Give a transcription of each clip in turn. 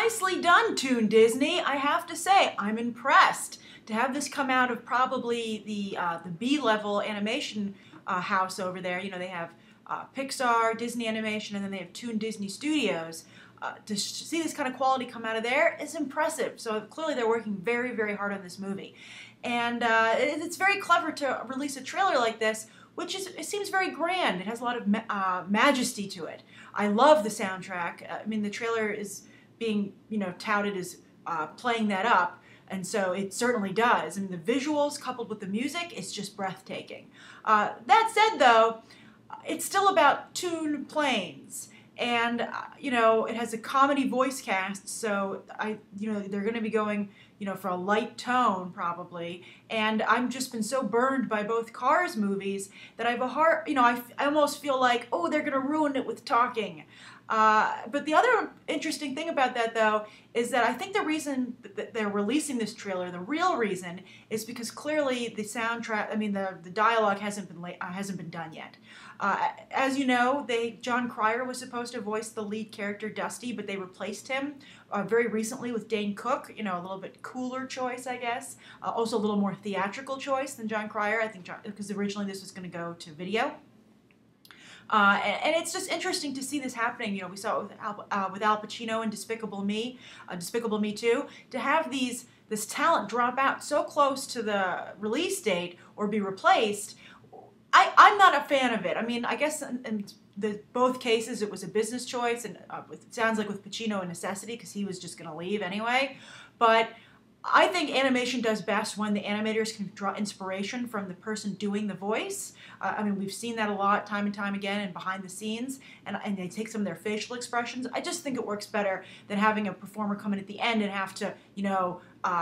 nicely done, Toon Disney. I have to say, I'm impressed. To have this come out of probably the B-level animation house over there. You know, they have Pixar, Disney Animation, and then they have Toon Disney Studios. To see this kind of quality come out of there is impressive. So clearly they're working very, very hard on this movie. And it's very clever to release a trailer like this, which it seems very grand. It has a lot of majesty to it. I love the soundtrack. I mean, the trailer is being, you know, touted as playing that up, and so it certainly does. I mean, the visuals coupled with the music is just breathtaking. That said, though, it's still about Toon Planes. And, you know, it has a comedy voice cast, so they're going to be going, you know, for a light tone probably. And I've just been so burned by both Cars movies that I have a hard, you know, I almost feel like, oh, they're going to ruin it with talking. But the other interesting thing about that, though, is that I think the reason that they're releasing this trailer, the real reason, is because clearly the soundtrack, I mean, the dialogue hasn't been done yet. As you know, John Cryer was supposed to voice the lead character Dusty, but they replaced him very recently with Dane Cook. You know, a little bit cooler choice, I guess. Also a little more theatrical choice than John Cryer, I think, because originally this was going to go to video. And it's just interesting to see this happening. You know, we saw it with Al Pacino in Despicable Me 2, to have this talent drop out so close to the release date or be replaced. I'm not a fan of it. I mean, I guess in both cases it was a business choice, and it sounds like with Pacino a necessity because he was just going to leave anyway. But I think animation does best when the animators can draw inspiration from the person doing the voice. I mean, we've seen that a lot, time and time again, and behind the scenes, and they take some of their facial expressions. I just think it works better than having a performer come in at the end and have to, you know,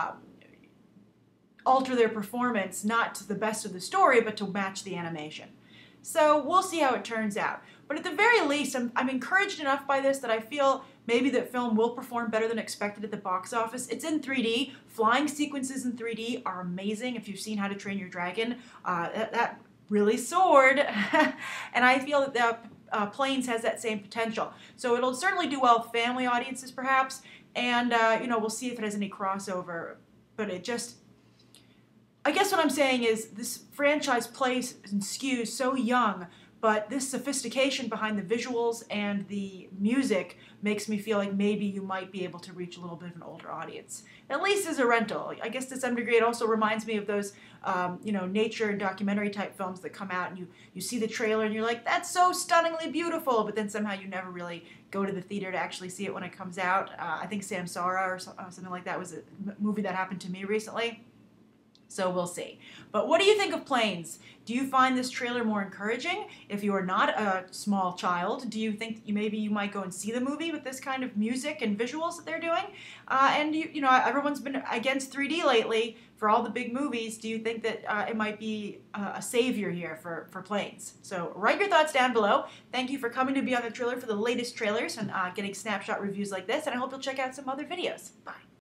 alter their performance, not to the best of the story, but to match the animation. So we'll see how it turns out. But at the very least, I'm encouraged enough by this that I feel maybe that film will perform better than expected at the box office. It's in 3D. Flying sequences in 3D are amazing. If you've seen How to Train Your Dragon, that really soared. And I feel that Planes has that same potential. So it'll certainly do well with family audiences, perhaps. And, you know, we'll see if it has any crossover. But it just... I guess what I'm saying is this franchise plays and skews so young, but this sophistication behind the visuals and the music makes me feel like maybe you might be able to reach a little bit of an older audience, at least as a rental. I guess to some degree it also reminds me of those you know, nature and documentary type films that come out and you see the trailer and you're like, that's so stunningly beautiful, but then somehow you never really go to the theater to actually see it when it comes out. I think Samsara or something like that was a movie that happened to me recently. So we'll see. But what do you think of Planes? Do you find this trailer more encouraging? If you are not a small child, do you think maybe you might go and see the movie with this kind of music and visuals that they're doing? And you know, everyone's been against 3D lately for all the big movies. Do you think that it might be a savior here for Planes? So write your thoughts down below. Thank you for coming to be on the trailer for the latest trailers and getting snapshot reviews like this. And I hope you'll check out some other videos. Bye.